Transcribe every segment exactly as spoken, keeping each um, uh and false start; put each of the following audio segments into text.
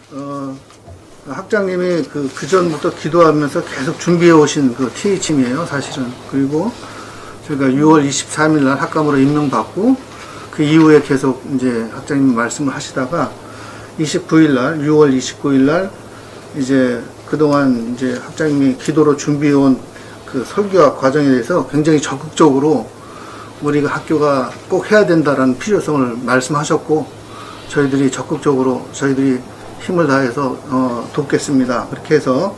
어, 학장님이 그, 그 전부터 기도하면서 계속 준비해 오신 그 티에이치엠이에요, 사실은. 그리고 저희가 유월 이십삼일 날 학감으로 임명받고, 그 이후에 계속 이제 학장님 말씀을 하시다가, 이십구일 날, 유월 이십구일 날, 이제 그동안 이제 학장님이 기도로 준비해 온 그 설교와 과정에 대해서 굉장히 적극적으로 우리가 학교가 꼭 해야 된다라는 필요성을 말씀하셨고, 저희들이 적극적으로 저희들이 힘을 다해서 어, 돕겠습니다. 그렇게 해서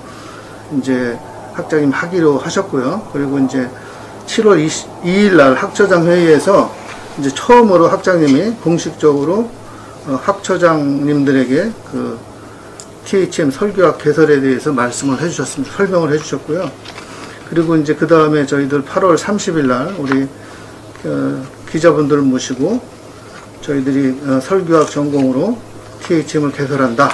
이제 학장님 하기로 하셨고요. 그리고 이제 칠월 이십이일 날 학처장 회의에서 이제 처음으로 학장님이 공식적으로 어, 학처장님들에게 그 티에이치엠 설교학 개설에 대해서 말씀을 해주셨습니다. 설명을 해주셨고요. 그리고 이제 그 다음에 저희들 팔월 삼십일 날 우리 어, 기자분들을 모시고 저희들이 어, 설교학 전공으로 티에이치엠을 개설한다.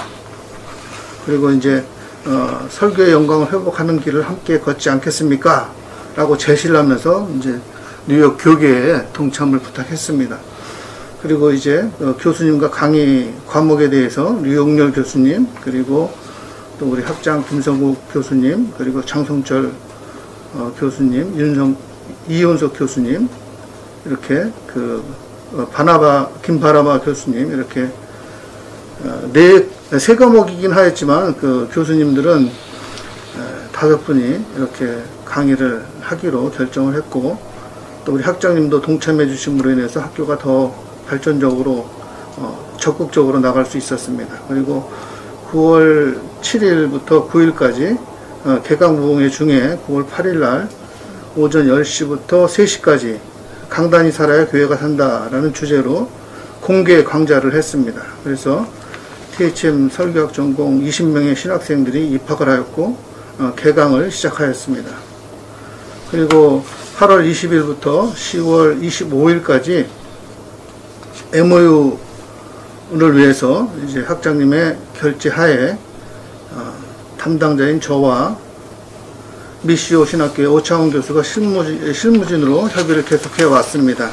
그리고 이제 어, 설교의 영광을 회복하는 길을 함께 걷지 않겠습니까? 라고 제시를 하면서 이제 뉴욕 교계에 동참을 부탁했습니다. 그리고 이제 어, 교수님과 강의 과목에 대해서 류용렬 교수님, 그리고 또 우리 학장 김성국 교수님, 그리고 장성철 어, 교수님, 윤성 이윤석 교수님, 이렇게 그 어, 바나바 김바라바 교수님, 이렇게 어, 네, 세 과목이긴 하였지만 그 교수님들은 에, 다섯 분이 이렇게 강의를 하기로 결정을 했고, 또 우리 학장님도 동참해 주심으로 인해서 학교가 더 발전적으로 어, 적극적으로 나갈 수 있었습니다. 그리고 구월 칠일부터 구일까지 어, 개강부흥회 중에 구월 팔일 날 오전 열 시부터 세 시까지 강단이 살아야 교회가 산다라는 주제로 공개 강좌를 했습니다. 그래서 티에이치엠 설교학 전공 이십 명의 신학생들이 입학을 하였고 어, 개강을 시작하였습니다. 그리고 팔월 이십일부터 시월 이십오일까지 엠오유를 위해서 이제 학장님의 결재하에 어, 담당자인 저와 미시오 신학교의 오창훈 교수가 실무진, 실무진으로 협의를 계속해 왔습니다.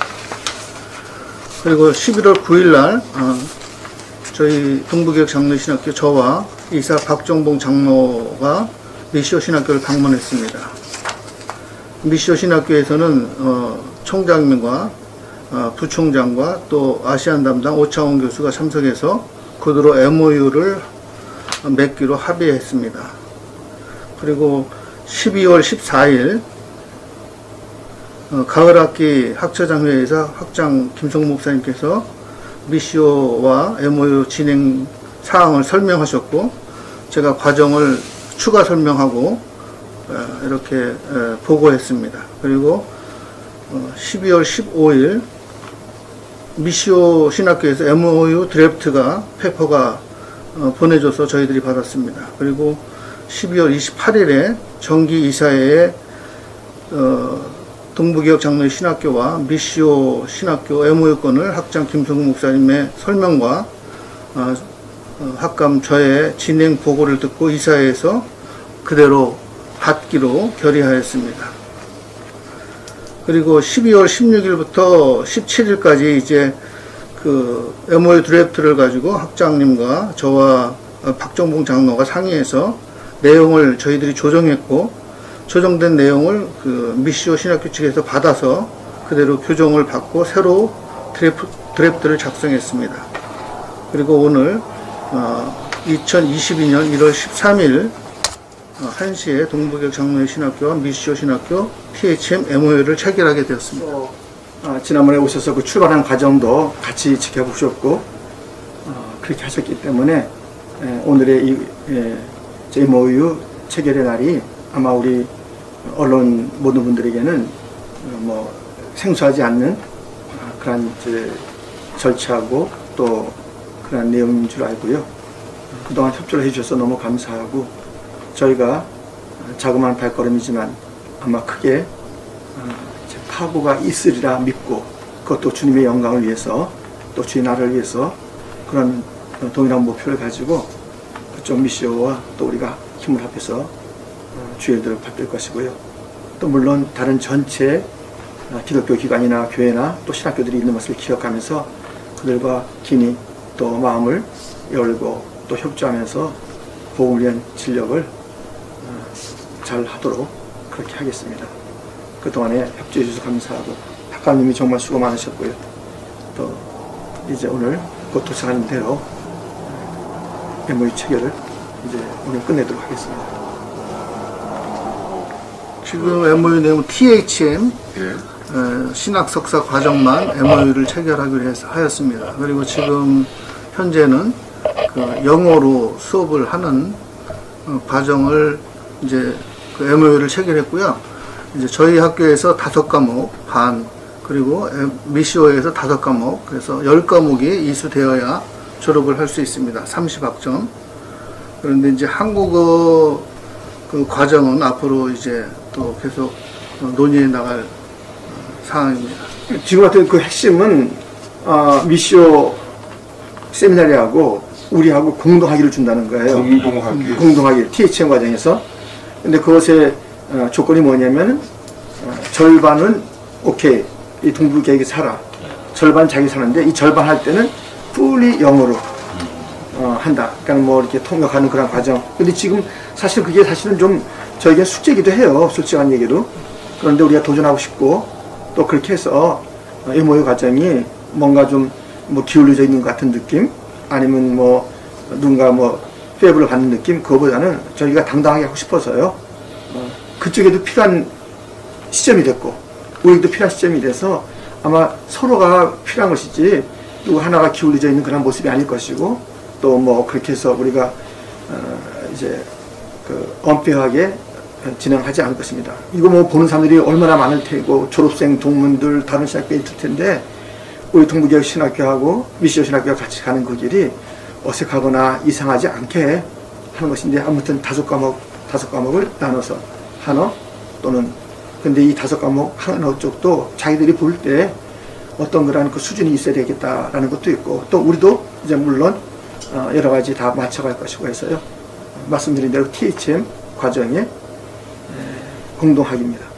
그리고 십일월 구일 날 어, 저희 동부교육 장로신학교 저와 이사 박정봉 장로가 미시오 신학교를 방문했습니다. 미시오 신학교에서는 어, 총장님과 어, 부총장과 또 아시안 담당 오창훈 교수가 참석해서 그대로 엠오유를 맺기로 합의했습니다. 그리고 십이월 십사일 어, 가을학기 학처장회에서 학장 김성국 목사님께서 미시오와 엠오유 진행 사항을 설명하셨고, 제가 과정을 추가 설명하고 어, 이렇게 어, 보고했습니다. 그리고 어, 십이월 십오일 미시오 신학교에서 엠오유 드래프트가 페퍼가 어, 보내줘서 저희들이 받았습니다. 그리고 십이월 이십팔일에 정기 이사회에 어, 동부교육 장로의 신학교와 미시오 신학교 엠오유권을 학장 김성국 목사님의 설명과 어, 어, 학감 저의 진행 보고를 듣고 이사회에서 그대로 받기로 결의하였습니다. 그리고 십이월 십육일부터 십칠일까지 이제 그 엠오유 드래프트를 가지고 학장님과 저와 박정봉 장로가 상의해서 내용을 저희들이 조정했고, 조정된 내용을 그 미시오 신학교 측에서 받아서 그대로 교정을 받고 새로 드래프, 드래프트를 작성했습니다. 그리고 오늘 어, 이천이십이년 일월 십삼일 어, 한 시에 동부교육 장로의 신학교와 미시오 신학교 티에이치엠 엠오유를 체결하게 되었습니다. 어, 아, 지난번에 오셔서 그 출발하는 과정도 같이 지켜보셨고 어, 그렇게 하셨기 때문에 에, 오늘의 이 에, 엠오유 체결의 날이 아마 우리 언론 모든 분들에게는 어, 뭐 생소하지 않는 어, 그런 이제 절차하고 또 그런 내용인 줄 알고요. 그동안 협조를 해주셔서 너무 감사하고, 저희가 자그마한 발걸음이지만 아마 크게 파고가 있으리라 믿고, 그것도 주님의 영광을 위해서 또 주의 나라를 위해서 그런 동일한 목표를 가지고 그쪽 미시오와 또 우리가 힘을 합해서 주의 일들을 받들 것이고요. 또 물론 다른 전체 기독교 기관이나 교회나 또 신학교들이 있는 것을 기억하면서 그들과 긴히 또 마음을 열고 또 협조하면서 보험을 위한 진력을 잘 하도록 그렇게 하겠습니다. 그동안에 협조해 주셔서 감사하고 학감님이 정말 수고 많으셨고요. 또 이제 오늘 곧 도착하는 대로 엠오유 체결을 이제 오늘 끝내도록 하겠습니다. 지금 엠오유 내용 티에이치엠 예. 에, 신학 석사 과정만 엠오유를 체결하기로 해서 하였습니다. 그리고 지금 현재는 그 영어로 수업을 하는 어, 과정을 이제 그 엠오유를 체결했고요. 이제 저희 학교에서 다섯 과목 반, 그리고 미시오에서 다섯 과목, 그래서 열 과목이 이수되어야 졸업을 할 수 있습니다. 삼십 학점. 그런데 이제 한국어 그 과정은 앞으로 이제 또 계속 논의해 나갈 상황입니다. 지금 같은 그 핵심은 어, 미시오 세미나리하고 우리하고 공동학위를 준다는 거예요. 공동학위. 공동학위 티에이치엠 과정에서. 근데 그것의 어, 조건이 뭐냐면 어, 절반은 오케이 이 동부계획이 살아, 절반 자기 사는데 이 절반 할 때는 fully 영어로 어, 한다. 그러니까 뭐 이렇게 통역하는 그런 과정. 근데 지금 사실 그게 사실은 좀 저에게 숙제이기도 해요. 솔직한 얘기로. 그런데 우리가 도전하고 싶고 또 그렇게 해서 엠오유 과정이 뭔가 좀 뭐 기울어져 있는 것 같은 느낌, 아니면 뭐 누군가 뭐 페이블을 받는 느낌, 그거보다는 저희가 당당하게 하고 싶어서요. 어, 그쪽에도 필요한 시점이 됐고 우리도 필요한 시점이 돼서 아마 서로가 필요한 것이지 누구 하나가 기울어져 있는 그런 모습이 아닐 것이고, 또 뭐 그렇게 해서 우리가 어 이제 그 엄폐하게 진행하지 않을 것입니다. 이거 뭐 보는 사람들이 얼마나 많을 테고, 졸업생 동문들 다른 신학교에 있을 텐데 우리 동부교육 신학교하고 미시오 신학교가 같이 가는 그 길이 어색하거나 이상하지 않게 하는 것인데, 아무튼 다섯 과목 다섯 과목을 나눠서 한어 또는, 근데 이 다섯 과목 한어 쪽도 자기들이 볼 때 어떤 그런 그 수준이 있어야 되겠다라는 것도 있고, 또 우리도 이제 물론 어 여러 가지 다 맞춰갈 것이고 해서요. 말씀드린 대로 티에이치엠 과정의 공동학위입니다.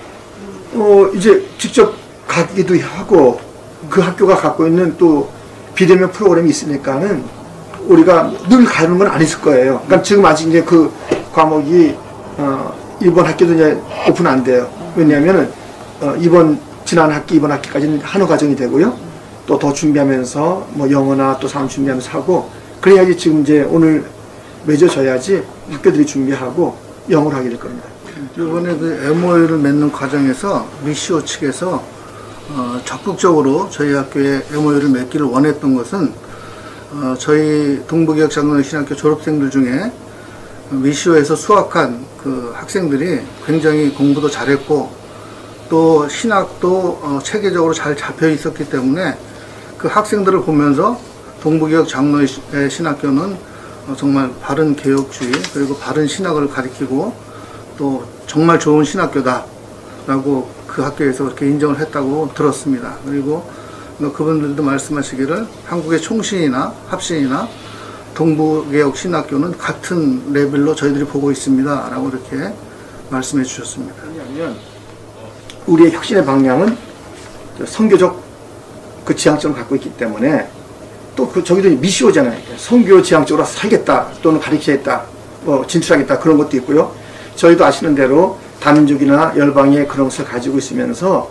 어 이제 직접 가기도 하고 그 학교가 갖고 있는 또 비대면 프로그램이 있으니까는 우리가 늘 가는 건 아니실 거예요. 그러니까 지금 아직 이제 그 과목이 어 이번 학기도 이제 오픈 안 돼요. 왜냐하면은 어 이번 지난 학기 이번 학기까지는 한어 과정이 되고요. 또 더 준비하면서 뭐 영어나 또 사람 준비하면서 하고, 그래야지 지금 이제 오늘 맺어져야지 학교들이 준비하고 영어를 하게 될 겁니다. 이번에 그 엠오유를 맺는 과정에서 미시오 측에서 어, 적극적으로 저희 학교에 엠오유를 맺기를 원했던 것은 어, 저희 동부교육 장로회 신학교 졸업생들 중에 미시오에서 수학한 그 학생들이 굉장히 공부도 잘했고 또 신학도 어, 체계적으로 잘 잡혀 있었기 때문에 그 학생들을 보면서 동부교육 장로회 신학교는 어, 정말 바른 개혁주의 그리고 바른 신학을 가리키고 또 정말 좋은 신학교다 라고 그 학교에서 그렇게 인정을 했다고 들었습니다. 그리고 그분들도 말씀하시기를 한국의 총신이나 합신이나 동부개혁 신학교는 같은 레벨로 저희들이 보고 있습니다 라고 이렇게 말씀해 주셨습니다. 왜냐하면 우리의 혁신의 방향은 선교적 그 지향점을 갖고 있기 때문에, 또 그 저기도 미시오잖아요. 선교 지향적으로 살겠다 또는 가르치겠다 뭐 진출하겠다 그런 것도 있고요. 저희도 아시는 대로 다민족이나 열방의 그런 것을 가지고 있으면서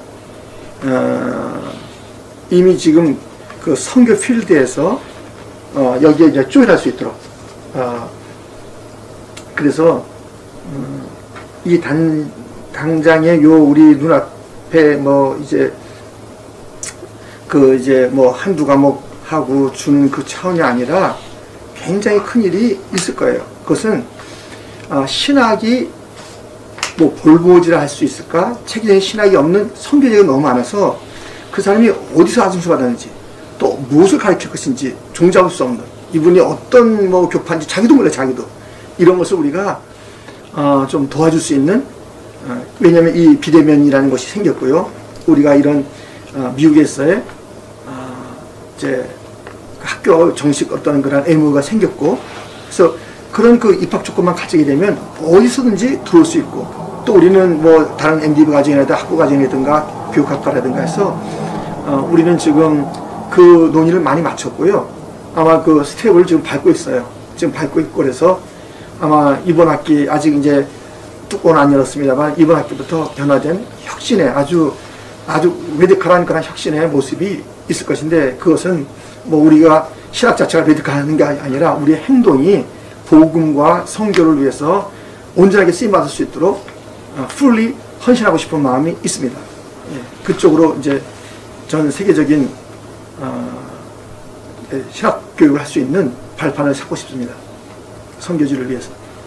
어, 이미 지금 그 선교 필드에서 어, 여기에 이제 조인할 수 있도록 어, 그래서 음, 이 단, 당장에 요 우리 눈앞에 뭐 이제 그 이제 뭐 한두 과목 하고 주는 그 차원이 아니라 굉장히 큰 일이 있을 거예요. 그것은 어, 신학이 뭐 볼보지라 할 수 있을까? 체계적인 신학이 없는 선교제가 너무 많아서 그 사람이 어디서 아줌수 받았는지 또 무엇을 가르칠 것인지 종잡을 수 없는, 이분이 어떤 뭐 교파인지 자기도 몰라. 자기도 이런 것을 우리가 어, 좀 도와줄 수 있는 어, 왜냐하면 이 비대면이라는 것이 생겼고요. 우리가 이런 어, 미국에서의 어, 이제 학교 정식 어떤 그런 엠오유가 생겼고, 그래서 그런 그 입학 조건만 갖추게 되면 어디서든지 들어올 수 있고, 또 우리는 뭐 다른 엠디비 과정이라든가 학부 과정이라든가 교육학과라든가 해서 어, 우리는 지금 그 논의를 많이 마쳤고요. 아마 그 스텝을 지금 밟고 있어요. 지금 밟고 있고 그래서 아마 이번 학기 아직 이제 뚜껑은 안 열었습니다만 이번 학기부터 변화된 혁신의 아주 아주 레디컬한 그런 혁신의 모습이 있을 것인데 그것은 뭐 우리가 신학 자체가 레디컬한 게 아니라 우리의 행동이 복음과 성교를 위해서 온전하게 쓰임받을 수 있도록 어, fully 헌신하고 싶은 마음이 있습니다. 예, 그쪽으로 이제 전 세계적인 어, 신학 교육을 할 수 있는 발판을 찾고 싶습니다. 선교지를 위해서.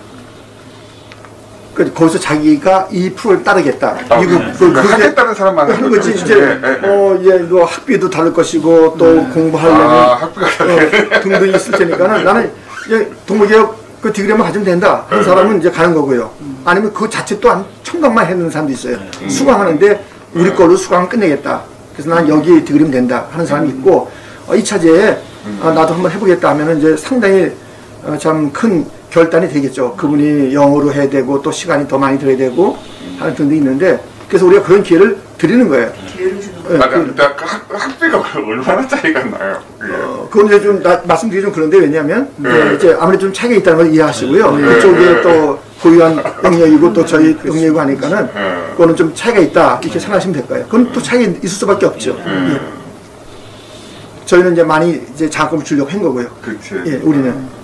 그 거기서 자기가 이 프로를 따르겠다. 아, 미국 네. 그, 그러니까 하겠다는 사람만 하는 거지. 그렇지. 이제 네, 네, 네. 어, 예, 뭐 학비도 다를 것이고 또 네. 공부하려면 아, 학비가 어, 등등이 있을 테니까는 나는 이제 동물개혁 그 디그리만 가지면 된다 하는 사람은 이제 가는 거고요. 아니면 그 자체 또한 청각만 해놓는 사람도 있어요. 음. 수강하는데 우리 걸로 수강 끝내겠다. 그래서 난 여기 디그리면 된다 하는 사람이 있고 어, 이 차제에 어, 나도 한번 해보겠다 하면은 이제 상당히 어, 참 큰 결단이 되겠죠. 그분이 영어로 해야 되고 또 시간이 더 많이 들어야 되고 하는 등등이 있는데 그래서 우리가 그런 기회를 드리는 거예요. 기회를 주는 예, 아, 그, 그, 그 학, 학비가 얼마나 차이가 나요? 그게? 어, 그건 이제 좀 나, 말씀드리기 좀 그런데 왜냐하면 네. 이제, 이제 아무래도 좀 차이가 있다는 걸 이해하시고요. 네. 그쪽에 네. 또 고유한 영역이고 또 저희 영역이고 하니까는 네. 그거는 좀 차이가 있다 이렇게 생각하시면 될 거예요. 그건 또 차이가 있을 수밖에 없죠. 네. 예. 저희는 이제 많이 이제 장학금을 주려고 한 거고요. 그렇지. 예, 우리는.